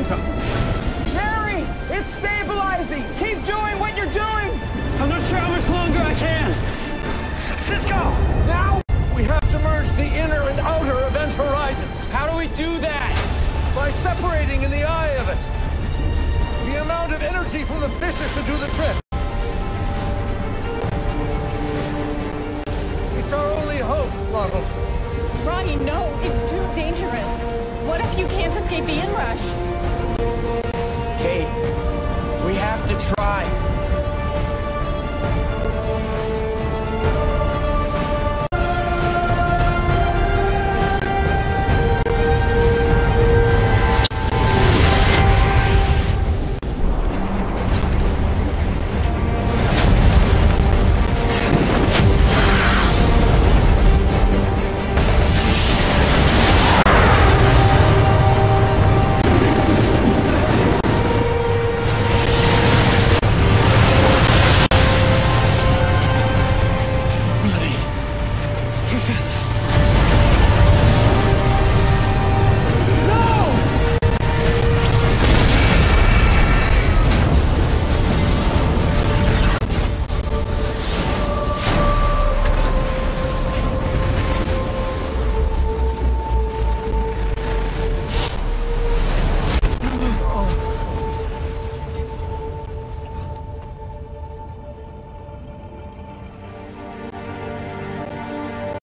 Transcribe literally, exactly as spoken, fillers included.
momentum. Harry, it's stabilizing. Keep doing what you're doing. I'm not sure how much longer I can. Cisco! Now we have to merge the inner and outer event horizons. How do we do that? By separating in the eye of it. The amount of energy from the fissure should do the trick. It's our only hope, Ronald. Ronnie, no, it's too dangerous. What if you can't escape the inrush?